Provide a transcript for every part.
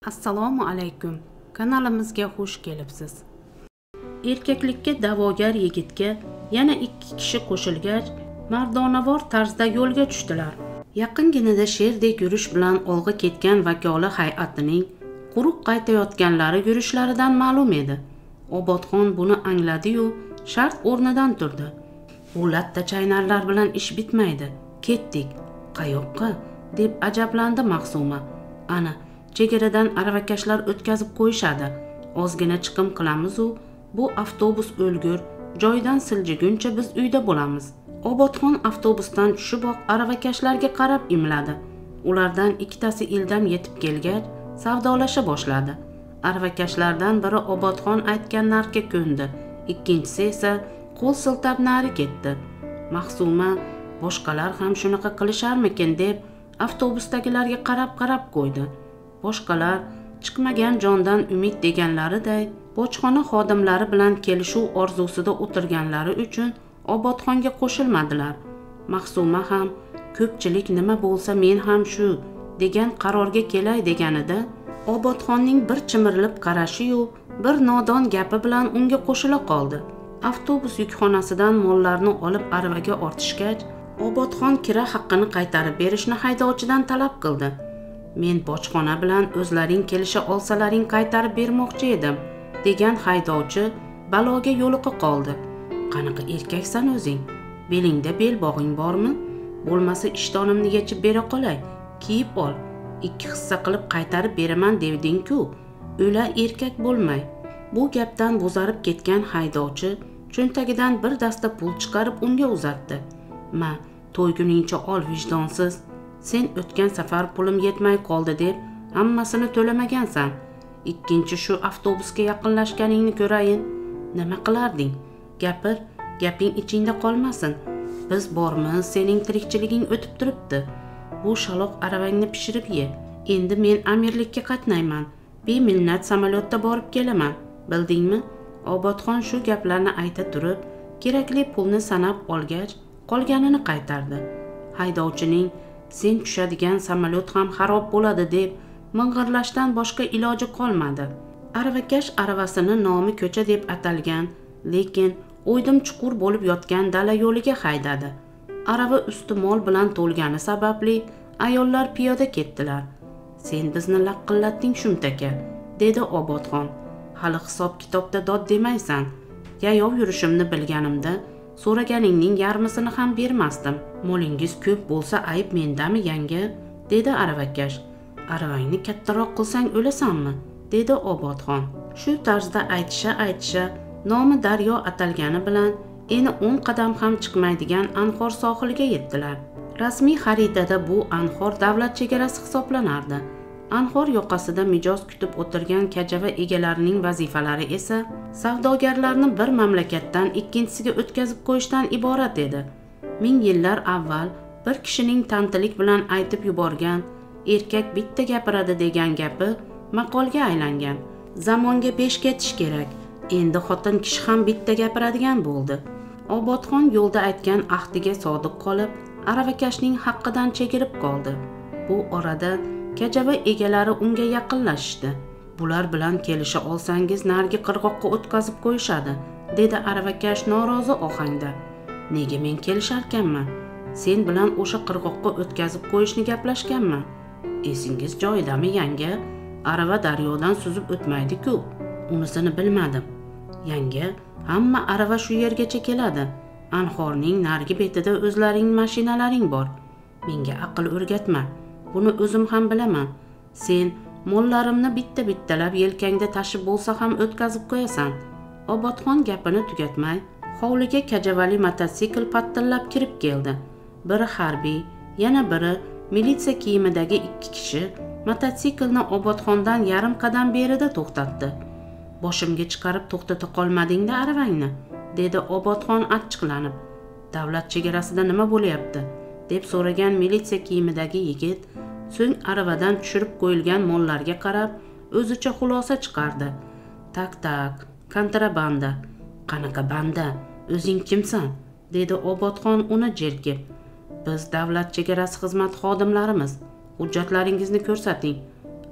Assalomu alaykum. Kanalimizga xush kelibsiz. Erkaklikka da'vogar yigitga yana 2 kishi qo'shilgach, mardonavor tarzda yo'lga tushdilar. Yaqinginada sherdek yurish bilan olg'a ketgan vakoli hay'atining quruq qaytayotganlari yurishlaridan ma'lum edi. Obodxon buni angladi-yu, shart o'rnidan turdi. Bu latta chaynarlar bilan ish bitmaydi. Ketdik. Qayoqqa? deb ajablandi Mahsuma. Ana chegaradan aravakashlar o'tkazib qo'yishadi. Ozgina chiqim qilamiz-u, bu avtobus o'lgur, joydan siljiguncha biz uyda bo'lamiz. Obodxon avtobusdan tushiboq aravakashlarga qarab imladi. Ulardan ikkitasi ildam yetib kelgach, savdolasha boshladi. Aravakashlardan biri Obodxon aytgan narxga ko'ndi, ikkinchisi esa qo'l siltab nari ketdi. Mahsuma boshqalar ham shunaqa qilisharmikin deb avtobusdagilarga qarab qo'ydi. Boshqalar chiqmagan jondan umid deganlariday bojxona xodimlari bilan kelishuv orzusida o'tirganlari uchun Obodxonga qo'shilmadilar. Mahsuma ham ko'pchilik nima bo'lsa men ham shu degan qarorga kelay deganida Obodxonning bir chimirilib qarashi-yu, bir nodon gapi bilan unga qo'shila qoldi. Avtobus yukxonasidan mollarni olib aravaga ortishgach, Obodxon kira haqqini qaytarib berishni haydovchidan talab qildi. Men bojxona bilan o'zlaring kelisha olsalaring qaytarib bermoqchi edim, degan haydovchi baloga yo'liqi qoldi. Qanaqa erkaksan o'zing? Belingda belbog'ing bormi? Bo'lmasa ishtonimni yechib bera qolay, kiyib ol. 2 hissa qilib qaytarib beraman devding-ku. O'la erkak bo'lmay. Bu gapdan bo'zarib ketgan haydovchi cho'ntagidan bir dasta pul chiqarib unga uzatdi. Ma, to'yguningcha ol vijdonsiz. Sen o'tgan safar pulim yetmay qoldi deb hammasini to'lamagansan. Ikkinchi shu avtobusga yaqinlashganingni ko'rayin. Nima qilarding? Gapir, gaping ichingda qolmasin. Biz bormiz, sening tirikchiliging o'tib turibdi. Bu shaloq aravangni pishirib ye. Endi men amirlikka qatnayman. Beminnat samolyotda borib kelaman. Bildingmi? Obodxon shu gaplarni ayta turib, kerakli pulni sanab olgach, qolganini qaytardi. Haydovchining sen tushadigan samolyot ham xarob bo'ladi deb ming'irlashdan boshqa iloji qolmadi. Aravakash aravasini nomi ko'cha deb atalgan, lekin o'ydim chuqur bo'lib yotgan dala yo'liga haydadi. Arava usti mol bilan to'lgani sababli ayollar piyoda ketdilar. Sen bizni laqillatding shumtaka, dedi Obodxon. Hali hisob-kitobda dod demaysan. Yayov yurishimni bilganimda so'raganingning yarmisini ham bermasdim. Molingiz ko'p bo'lsa ayb mendami, yanga? Dedi aravakash. Aravangni kattaroq qilsang o'lasanmi? Dedi Obodxon. Shu tarzda aytisha nomi daryo atalgani bilan eni 10 qadam ham chiqmaydigan anhor sohiliga yetdilar. Rasmiy xaritada bu anhor davlat chegarasi hisoblanardi. Anhor yoqasida mijoz kutib o'tirgan kajava egalarining vazifalari esa savdogarlarni bir mamlakatdan ikkinchisiga o'tkazib qo'yishdan iborat edi. 1000 yillar avval bir kishining tantilik bilan aytib yuborgan erkak bitta gapiradi degan gapi maqolga aylangan. Zamonga besh ketish kerak. Endi xotin kishi ham bitta gapiradigan bo'ldi. Obodxon yo'lda aytgan ahdiga sodiq qolib, aravakashning haqqidan chekirib qoldi. Bu orada kajava egalari unga yaqinlashdi. Bular bilan kelisha olsangiz nargi qirg'oqqa o'tkazib qo'yishadi, dedi aravakash norozi ohangda. Nega men kelisharkanman? Sen bilan o'sha qirg'oqqa o'tkazib qo'yishni gaplashganman. Esingiz joyidami, yanga? Arava daryodan suzib o'tmaydi-ku. Unisini bilmadim. Yanga, hamma arava shu yergacha keladi. Anhorning nargi betida o'zlaring mashinalaring bor. Menga aql o'rgatma. Buni o'zim ham bilaman. Sen mollarimni bitta-bittalab yelkangda tashib bo'lsa ham o'tkazib qo'yasan. Obodxon gapini tugatmay, hovliga kajavali mototsikl pattillab kirib keldi. Biri harbiy, yana biri militsiya kiyimidagi 2 kishi mototsiklni Obodxondan yarim qadam berida to'xtatdi. Boshimga chiqarib to'xtata qolmading-da aravangni, dedi Obodxon achchiqlanib. Davlat chegarasida nima bo'lyapti? deb so'ragan militsiya kiyimidagi yigit so'ng aravadan tushirib qo'yilgan mollarga qarab o'zicha xulosa chiqardi. Tak, kontrabanda. Qanaqa banda? O'zing kimsan? dedi Obodxon uni jerkib. Biz davlat chegarasi xizmat xodimlarimiz. Hujjatlaringizni ko'rsating.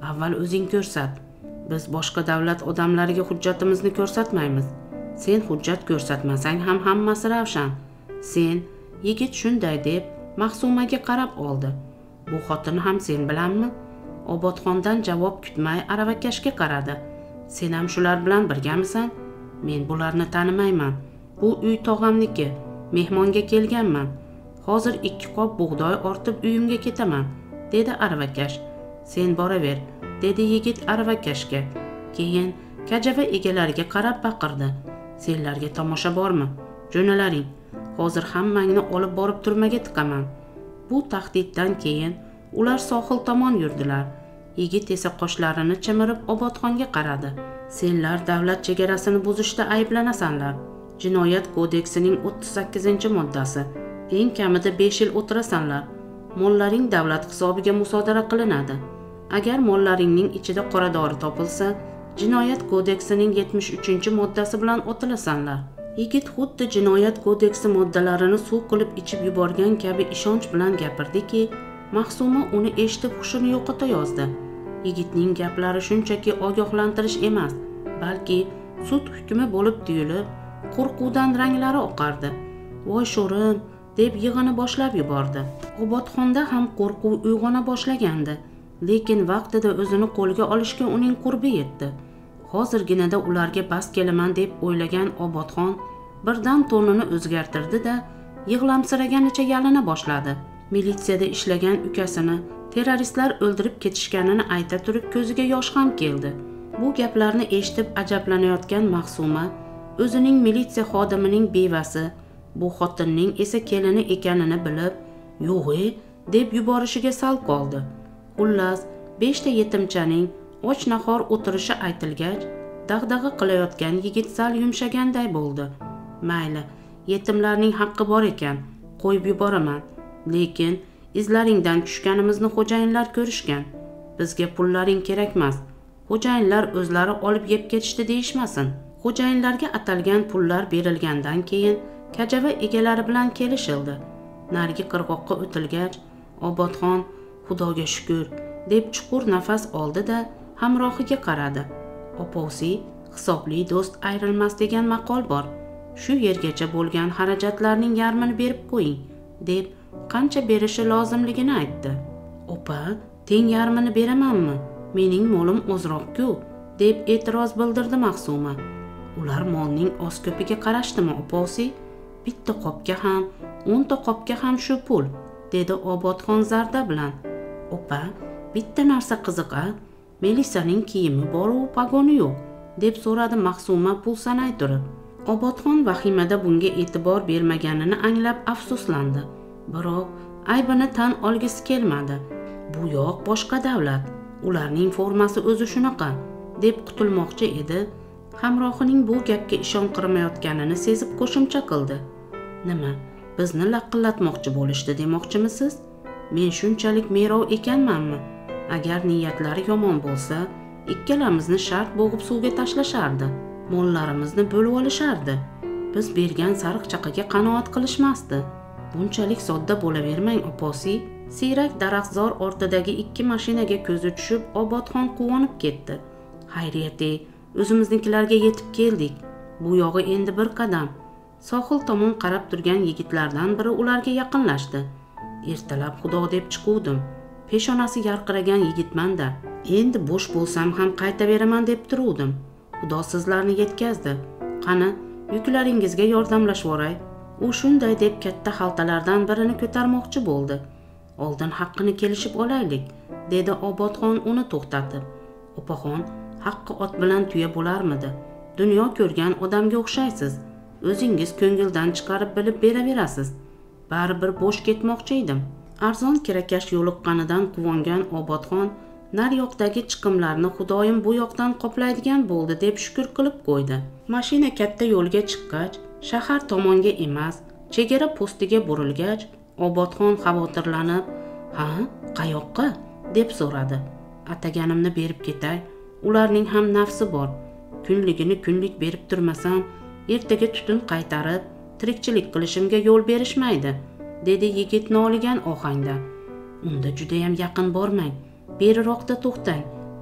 avval o'zing ko'rsat. Biz boshqa davlat odamlariga hujjatimizni ko'rsatmaymiz. Sen hujjat ko'rsatmasang ham hammasi ravshan. Sen, yigit shunday deb Mahsumaga qarab oldi. Bu xotin ham sen bilanmi? Obodxondan javob kutmay aravakashga qaradi. Sen ham shular bilan birgamisan? Men bularni tanimayman. Bu uy tog'amniki. Mehmonga kelganman. Hozir 2 qop bug'doy ortib uyimga ketaman, dedi aravakash. Sen boraver, dedi yigit aravakashga. Keyin kajava egalariga qarab baqirdi. Senlarga tomosha bormi? Jo'nalaring. Hozir hammangni olib borib turmaga tiqaman. Bu tahdiddan keyin ular sohil tomon yurdilar. Yigit esa qoshlarini chimirib Obodxonga qaradi. Senlar davlat chegarasini buzishda ayblanasanlar. Jinoyat kodeksining 38-moddasi. Eng kamida 5 yil o'tirasanlar. Mollaring davlat hisobiga musodara qilinadi. Agar mollaringning ichida qora dori topilsa, Jinoyat kodeksining 73-moddasi bilan otilasanlar. Yigit xuddi Jinoyat kodeksi moddalarini suv qilib ichib yuborgan kabi ishonch bilan gapirdiki, Mahsuma uni eshitib hushini yo'qotayozdi. Yigitning gaplari shunchaki ogohlantirish emas, balki sud hukmi bo'lib tuyulib, qo'rquvdan ranglari oqardi. Voy sho'rim, deb yig'ini boshlab yubordi. Obodxonda ham qo'rquv uyg'ona boshlagandi, lekin vaqtida o'zini qo'lga olishga uning qurbi yetdi. Hozirginada ularga bas kelaman deb o'ylagan Obodxon birdan tonini o'zgartirdi-da, yig'lamsiraganicha yalina boshladi. Militsiyada ishlagan ukasini terroristlar o'ldirib ketishganini ayta turib ko'ziga yosh ham keldi. Bu gaplarni eshitib ajablanayotgan Mahsuma o'zining militsiya xodimining bevasi, bu xotinning esa kelini ekanini bilib, "Yo'g'e" deb yuborishiga sal qoldi. Xullas, 5 ta yetimchaning och-nahor o'tirishi aytilgach, dag'dag'a qilayotgan yigit sal yumshaganday bo'ldi. Mayli, yetimlarning haqqi bor ekan, qo'yib yuboraman. Lekin izlaringdan tushganimizni xo'jayinlar ko'rishgan. Bizga pullaring kerakmas. Xo'jayinlar o'zlari olib yeb ketishdi deyishmasin. Xo'jayinlarga atalgan pullar berilgandan keyin kajava egalari bilan kelishildi. Narigi qirg'oqqa o'tilgach, Obodxon "Xudoga shukr" deb chuqur nafas oldi-da, hamrohiga qaradi. "Oposi, hisobli do'st ayrilmas degan maqol bor. Shu yergacha bo'lgan xarajatlarning yarmini berib qo'ying", deb qancha berishi lozimligini aytdi. "Opa, teng yarmini beramanmi? Mening molim ozroq-ku", deb e'tiroz bildirdi Mahsuma. "Ular molning oz-ko'piga qarashdimi, oposi? Bitta qopga ham, 10 ta qopga ham shu pul", dedi Obodxon zarda bilan. "Opa, bitta narsa qiziq-a? Melisaning kiyimi bor-u, pagoni yo'q", deb so'radi Mahsuma pul sanay turib. Obodxon vahimada bunga e'tibor bermaganini anglab afsuslandi. Biroq aybini tan olgisi kelmadi. Bu yoq boshqa davlat, ularning formasi o'zi shunaqa, deb qutulmoqchi edi. Hamrohining bu gapga ishonqirmayotganini sezib qo'shimcha qildi. "Nima, bizni laqillatmoqchi bo'lishdi demoqchimisiz? Men shunchalik merov ekanmanmi? Agar niyatlari yomon bo'lsa, ikkalamizni shart bo'g'ib suvga tashlashardi. Mollarimizni bo'lib olishardi. Biz bergan sariq chaqaga qanoat qilishmasdi. Bunchalik sodda bo'lavermang, oposi." Siyrak daraxtzor ortidagi 2 mashinaga ko'zi tushib, Obodxon quvonib ketdi. "Hayriyat-e, o'zimiznikilarga yetib keldik. Bu yog'i endi bir qadam." Sohil tomon qarab turgan yigitlardan biri ularga yaqinlashdi. "Ertalab Xudo deb chiquvdim. Peshonasi yarqiragan yigitman-da. Endi bo'sh bo'lsam ham qaytaveraman deb turuvdim. Xudo sizlarni yetkazdi. Qani, yuklaringizga yordamlashvoray." U shunday deb katta xaltalardan birini ko'tarmoqchi bo'ldi. "Oldin haqqini kelishib olaylik", dedi Obodxon uni to'xtatib. "Opaxon, haqqi ot bilan tuya bo'larmidi? Dunyo ko'rgan odamga o'xshaysiz. O'zingiz ko'ngildan chiqarib bilib beraverasiz. Baribir bo'sh ketmoqchi edim." Arzon kirakash yo'liqqanidan quvongan Obodxon naryoqdagi chiqimlarni Xudoyim bu yoqdan qoplaydigan bo'ldi deb shukr qilib qo'ydi. Mashina katta yo'lga chiqqach, shahar tomonga emas, chegara postiga burilgach, Obodxon xavotirlanib, "Ha, qayoqqa?" deb so'radi. "Ataganimni berib ketay. Ularning ham nafsi bor. Kunligini kunlik berib turmasam, ertaga tutun qaytarib, tirikchilik qilishimga yo'l berishmaydi", dedi yigit noligan ohangda. "Unda juda ham yaqin bormang. Beriroqda to'xtang.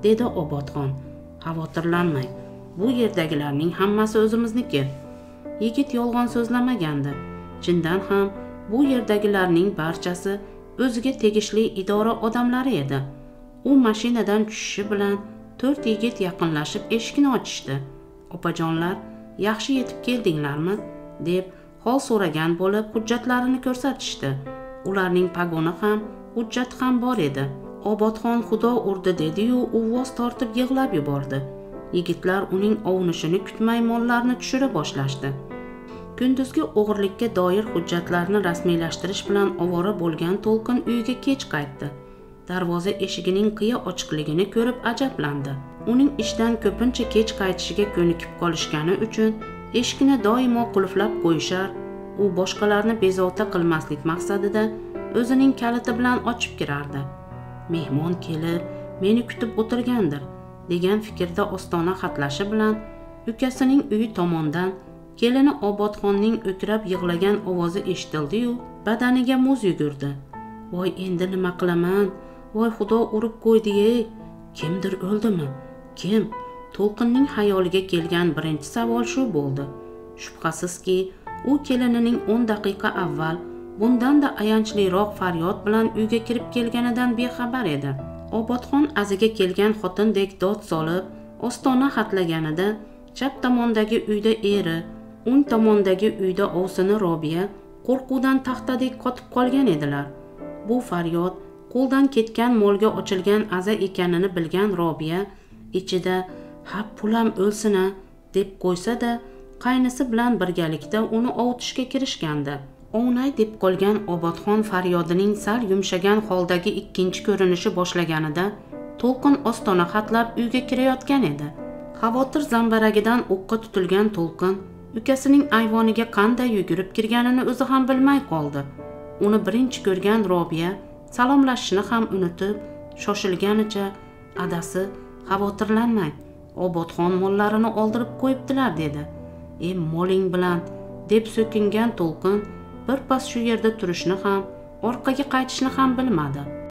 dedi Obodxon. Xavotirlanmang, bu yerdagilarning hammasi o'zimizniki. Yigit yolg'on so'zlamagandi. Chindan ham bu yerdagilarning barchasi o'ziga tegishli idora odamlari edi. U mashinadan tushishi bilan 4 yigit yaqinlashib eshikni ochishdi. Opajonlar, yaxshi yetib keldinglarmi? deb hol so'ragan bo'lib hujjatlarini ko'rsatishdi. Ularning pagoni ham, hujjati ham bor edi. Obodxon xudo urdi dedi-yu, uvvos tortib yig'lab yubordi. Yigitlar uning ovunishini kutmay mollarni tushira boshlashdi. Kunduzgi o'g'irlikka doir hujjatlarni rasmiylashtirish bilan ovora bo'lgan To'lqin uyiga kech qaytdi. Darvoza eshigining qiya ochiqligini ko'rib ajablandi. Uning ishdan ko'pincha kech qaytishiga ko'nikib qolishgani uchun eshikni doimo qulflab qo'yishar, u boshqalarni bezovta qilmaslik maqsadida o'zining kaliti bilan ochib kirardi. Mehmon kelib, meni kutib o'tirgandir degan fikrda ostona xatlashi bilan ukasining uyi tomondan kelini Obodxonning o'kirab yig'lagan ovozi eshitildi-yu, badaniga muz yugurdi. Voy, endi nima qilaman? Voy, xudo urib qo'ydi-ey. Kimdir o'ldimi? Kim? To'lqinning xayoliga kelgan birinchi savol shu bo'ldi. Shubhasizki, u kelinining 10 daqiqa avval bundan da ayanchliroq faryod bilan uyga kirib kelganidan bexabar edi. Obodxon aziga kelgan xotindek dod solib, ostona xatlaganida chap tomondagi uyda eri, o'ng tomondagi uyda ovsini Robiya qo'rquvdan taxtadek qotib qolgan edilar. Bu faryod qo'ldan ketgan molga ochilgan aza ekanini bilgan Robiya ichida "Ha, pulam o'lsina" deb qo'ysa-da, qaynisi bilan birgalikda uni ovutishga kirishgandi. O'nay deb qolgan Obodxon faryodining sal yumshagan holdagi ikkinchi ko'rinishi boshlaganida To'lqin ostona xatlab uyga kirayotgan edi. Xavotir zambaragidan o'qqa tutilgan To'lqin ukasining ayvoniga qanday yugurib kirganini o'zi ham bilmay qoldi. Uni birinchi ko'rgan Robiya salomlashishni ham unutib, shoshilganicha adasi, "Xavotirlanmang, Obodxon mollarini oldirib qo'yibdilar" dedi. Moling bilan" deb so'kingan To'lqin birpas shu yerda turishni ham, orqaga qaytishni ham bilmadi.